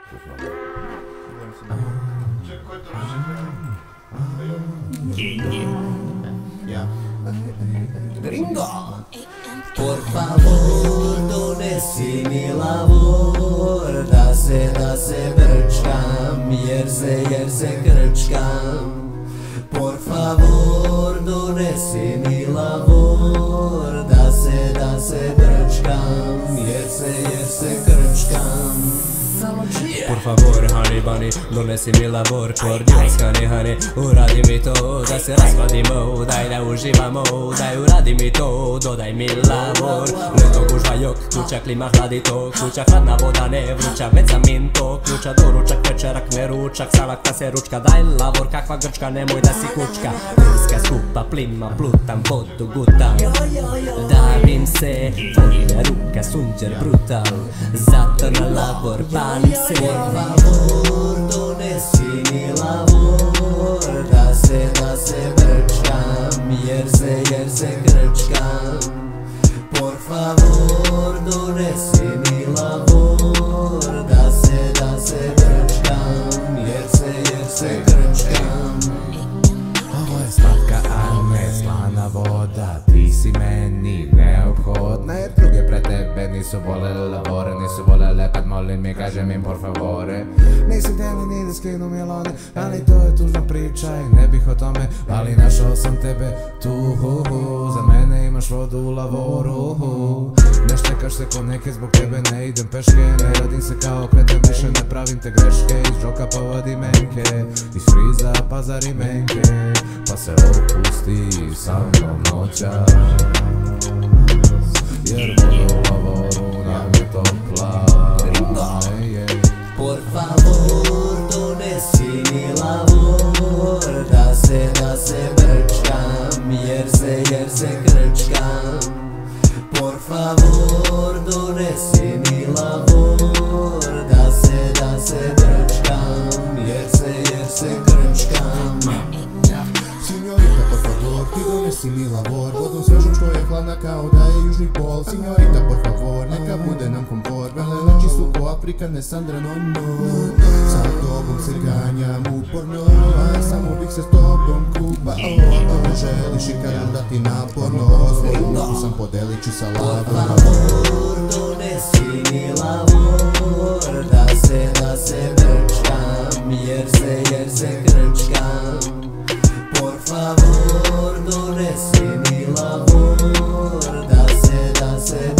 Gringo, por favor, donesi mi lavor, da se brčkam, jer se krčkam. Por favor, donesi mi lavor, da se brčkam, jer se krčkam. Por favor, honey bunny, donesi mi lavor, por Dios, honey, uradi mi to, da se rasvadimo, daj da uživamo, daj uradi mi to, dodaj mi lavor. Leto gužva jok, ključa klima hladi to, ključa hladna voda ne vruća, već sam minto, ključa doručak, večerak ne ručak, salaka se ručka, daj lavor, kakva grčka, nemoj da si kučka. Turska skupa, plima, plutam, vodu gutam, davim se, tvoja ruka, sunđer brutal, zato na lavor palim se. Por favor, donesi mi lavor, da se brčkam, jer se krčkam. Por favor, donesi mi lavor, da se brčkam, jer se krčkam. Ovo je slatka, a ne slana voda, ti si meni neophodna, jer druge pre tebe nisu volele lavore, nisu volele kad molim i kažem im por favore. Nisu htjeli ni da skinu milone, ali to je tužna priča i ne bih o tome, ali našao sam tebe tu, za mene imaš vodu u lavoru. Ne štekaš se ko neke, zbog tebe ne idem peške, ne radim se kao kreten, više ne pravim te greške, iz džoka pa vadi menke, iz friza pazari menke, pa se opusti sa mnom noćas, jer voda u lavoru nam je topla. Por favor, donesi mi lavor, da se brčkam, jer se krčkam. Por favor, donesi mi lavor, da se brčkam, jer se krčkam. Signorita, por favor, ti donesi mi lavor, vodom svežom što je hladna kao da je južni pol. Signorita, por favor, neka bude nam komfort, vele noći su ko Afrika, ne Sandra, no. Sa tobom se ganjam uporno, a samo bih se s tobom kupa. Ako želiš i kad udati naporno, svoju ruku sam podelit ću sa lavorom. Por favor, donesi mi lavor, da se brčkam, jer se krčkam. Por favor, donesi mi lavor, da se